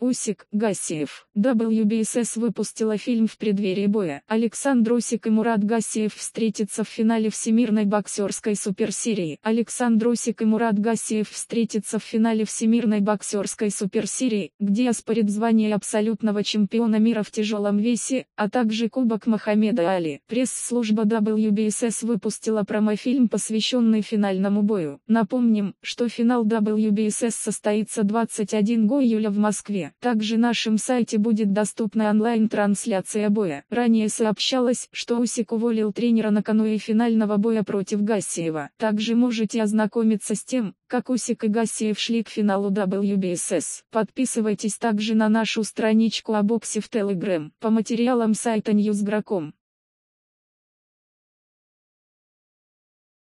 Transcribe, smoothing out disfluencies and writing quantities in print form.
Усик, Гассиев. WBSS выпустила фильм в преддверии боя. Александр Усик и Мурат Гассиев встретятся в финале Всемирной боксерской суперсерии. Александр Усик и Мурат Гассиев встретятся в финале Всемирной боксерской суперсерии, где оспорят звание абсолютного чемпиона мира в тяжелом весе, а также Кубок Мохаммеда Али. Пресс-служба WBSS выпустила промофильм, посвященный финальному бою. Напомним, что финал WBSS состоится 21 июля в Москве. Также на нашем сайте будет доступна онлайн-трансляция боя. Ранее сообщалось, что Усик уволил тренера накануне финального боя против Гассиева. Также можете ознакомиться с тем, как Усик и Гассиев шли к финалу WBSS. Подписывайтесь также на нашу страничку о боксе в Telegram по материалам сайта Newsgro.com.